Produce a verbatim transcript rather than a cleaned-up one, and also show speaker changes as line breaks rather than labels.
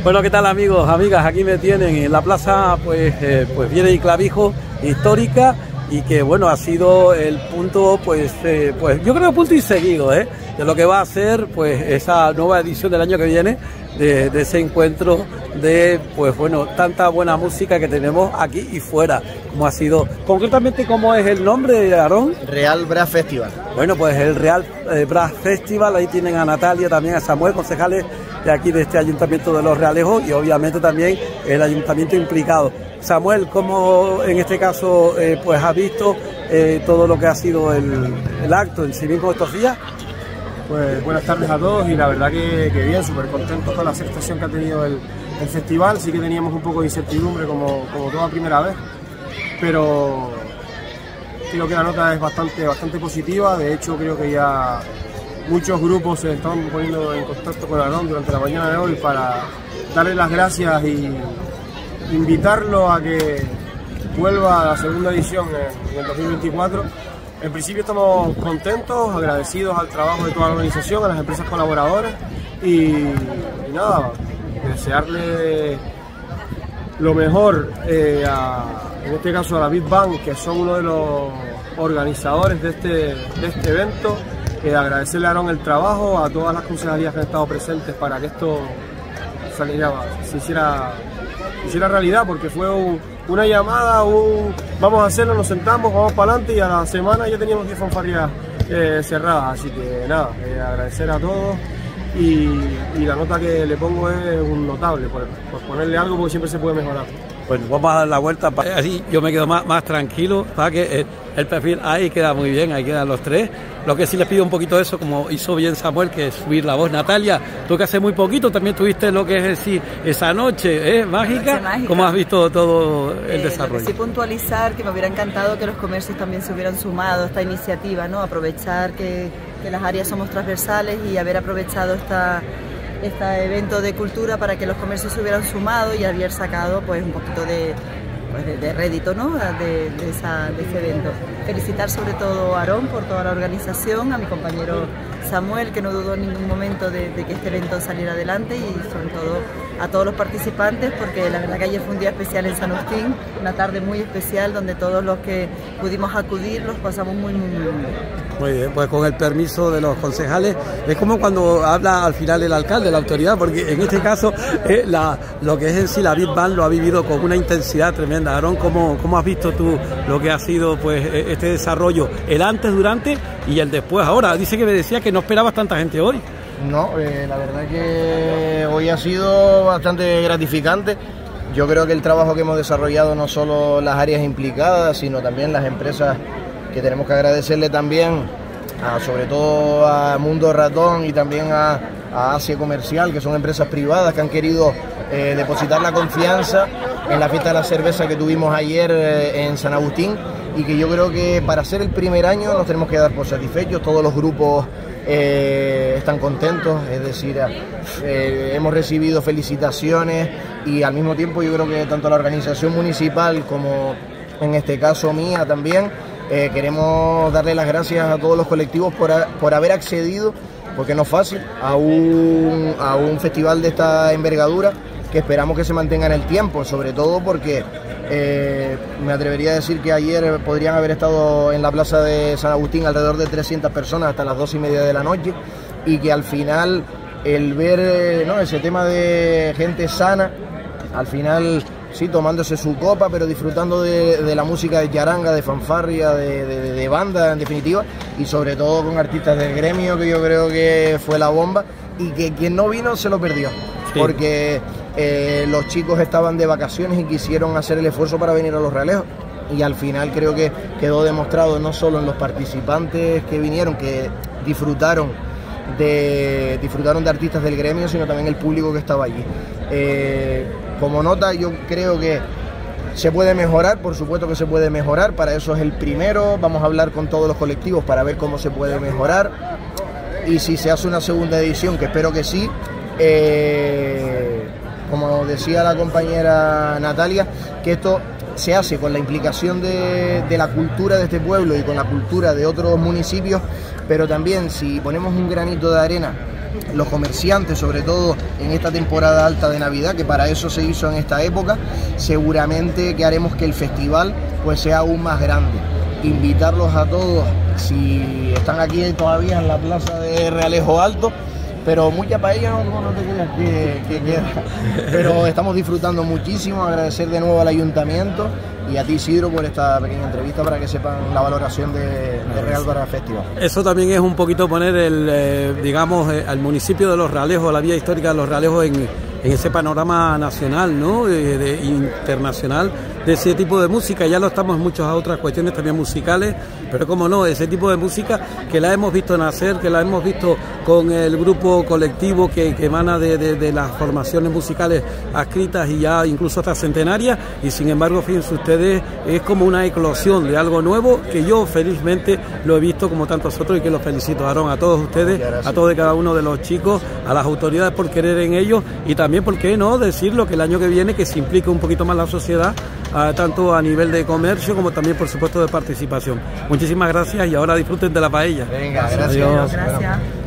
Bueno, ¿qué tal amigos, amigas? Aquí me tienen en la plaza, pues, eh, pues Viera y Clavijo, histórica, y que bueno, ha sido el punto, pues, eh, pues yo creo punto y seguido, ¿eh? de lo que va a ser, pues, esa nueva edición del año que viene, de, de ese encuentro de, pues bueno, tanta buena música que tenemos aquí y fuera, como ha sido, concretamente, ¿cómo es el nombre, Aarón?
Real Brass Festival.
Bueno, pues el Real eh, Brass Festival, ahí tienen a Natalia, también a Samuel, concejales de aquí de este Ayuntamiento de Los Realejos, y obviamente también el Ayuntamiento implicado. Samuel, ¿cómo en este caso eh, pues has visto eh, todo lo que ha sido el, el acto en sí mismo estos días?
Pues buenas tardes a todos, y la verdad que, que bien, súper contentos con la aceptación que ha tenido el, el festival. Sí que teníamos un poco de incertidumbre como, como toda primera vez, pero creo que la nota es bastante, bastante positiva. De hecho, creo que ya muchos grupos se están poniendo en contacto con Aarón durante la mañana de hoy para darle las gracias y invitarlo a que vuelva a la segunda edición en, en el dos mil veinticuatro. En principio estamos contentos, agradecidos al trabajo de toda la organización, a las empresas colaboradoras, y, y nada, desearle lo mejor eh, a, en este caso a la Big Band, que son uno de los organizadores de este, de este evento. Eh, agradecerle a Aarón el trabajo, a todas las concejalías que han estado presentes para que esto saliera, se hiciera, se hiciera realidad, porque fue un, una llamada, un vamos a hacerlo, nos sentamos, vamos para adelante, y a la semana ya teníamos diez fanfarrias eh, cerradas. Así que nada, eh, agradecer a todos, y, y la nota que le pongo es un notable, por, por ponerle algo, porque siempre se puede mejorar.
Bueno, vamos a dar la vuelta, así yo me quedo más, más tranquilo, para que el, el perfil ahí queda muy bien, ahí quedan los tres. Lo que sí les pido un poquito eso, como hizo bien Samuel, que es subir la voz. Natalia, tú que hace muy poquito también tuviste lo que es decir, esa noche ¿eh? mágica, noche mágica. ¿Cómo has visto todo el eh, desarrollo?
Lo que sí puntualizar, que me hubiera encantado que los comercios también se hubieran sumado a esta iniciativa, ¿no? Aprovechar que, que las áreas somos transversales, y haber aprovechado esta... este evento de cultura para que los comercios se hubieran sumado y haber sacado pues un poquito de, pues, de, de rédito, ¿no? de, de, esa, de ese evento. Felicitar sobre todo a Aarón por toda la organización, a mi compañero Samuel, que no dudó en ningún momento de, de que este evento saliera adelante, y sobre todo a todos los participantes, porque la verdad que ayer fue un día especial en San Agustín, una tarde muy especial donde todos los que pudimos acudir los pasamos muy muy muy bien.
Muy bien, pues con el permiso de los concejales, es como cuando habla al final el alcalde, la autoridad, porque en este caso eh, la, lo que es en sí la Big Band lo ha vivido con una intensidad tremenda. Aarón, ¿cómo, cómo has visto tú lo que ha sido pues este desarrollo, el antes, durante y el después? Ahora, dice que me decía que no esperabas tanta gente hoy.
No, eh, la verdad que hoy ha sido bastante gratificante. Yo creo que el trabajo que hemos desarrollado, no solo las áreas implicadas, sino también las empresas, que tenemos que agradecerle también, a, sobre todo a Mundo Ratón y también a, a Asia Comercial, que son empresas privadas que han querido eh, depositar la confianza en la fiesta de la cerveza que tuvimos ayer eh, en San Agustín, y que yo creo que para ser el primer año nos tenemos que dar por satisfechos. Todos los grupos eh, están contentos, es decir, eh, hemos recibido felicitaciones, y al mismo tiempo yo creo que tanto la organización municipal como en este caso mía también, Eh, queremos darle las gracias a todos los colectivos por, a, por haber accedido, porque no es fácil, a un, a un festival de esta envergadura, que esperamos que se mantenga en el tiempo, sobre todo porque eh, me atrevería a decir que ayer podrían haber estado en la plaza de San Agustín alrededor de trescientas personas hasta las dos y media de la noche, y que al final el ver ¿no? ese tema de gente sana, al final sí, tomándose su copa, pero disfrutando de, de la música de charanga, de fanfarria, de, de, de banda en definitiva, y sobre todo con artistas del gremio, que yo creo que fue la bomba, y que quien no vino se lo perdió, sí. porque eh, los chicos estaban de vacaciones y quisieron hacer el esfuerzo para venir a Los Realejos, y al final creo que quedó demostrado no solo en los participantes que vinieron, que disfrutaron de, disfrutaron de artistas del gremio, sino también el público que estaba allí. Eh, Como nota, yo creo que se puede mejorar, por supuesto que se puede mejorar, para eso es el primero. Vamos a hablar con todos los colectivos para ver cómo se puede mejorar, y si se hace una segunda edición, que espero que sí, eh, como decía la compañera Natalia, que esto se hace con la implicación de, de la cultura de este pueblo y con la cultura de otros municipios, pero también si ponemos un granito de arena los comerciantes, sobre todo en esta temporada alta de Navidad, que para eso se hizo en esta época, seguramente que haremos que el festival pues sea aún más grande. Invitarlos a todos, si están aquí todavía en la plaza de Realejo Alto, pero mucha paella no, no te creas que, que queda, pero estamos disfrutando muchísimo. Agradecer de nuevo al ayuntamiento y a ti, Isidro, por esta pequeña entrevista para que sepan la valoración de, de Real Barra Festival.
Eso también es un poquito poner el, eh, digamos, eh, al municipio de Los Realejos, la vía histórica de Los Realejos en, en ese panorama nacional, ¿no? De, de, internacional de ese tipo de música. Ya lo estamos en muchas otras cuestiones también musicales, pero como no, ese tipo de música que la hemos visto nacer, que la hemos visto con el grupo colectivo que, que emana de, de, de las formaciones musicales adscritas y ya incluso hasta centenarias, y sin embargo, fíjense ustedes, es como una eclosión de algo nuevo que yo felizmente lo he visto como tantos otros y que los felicito, Aarón, a todos ustedes, a todos y cada uno de los chicos, a las autoridades por querer en ellos y también, ¿por qué no?, decirlo que el año que viene que se implique un poquito más la sociedad, a, tanto a nivel de comercio como también, por supuesto, de participación. Muchísimas gracias y ahora disfruten de la paella.
Venga, gracias.
Adiós.
Gracias.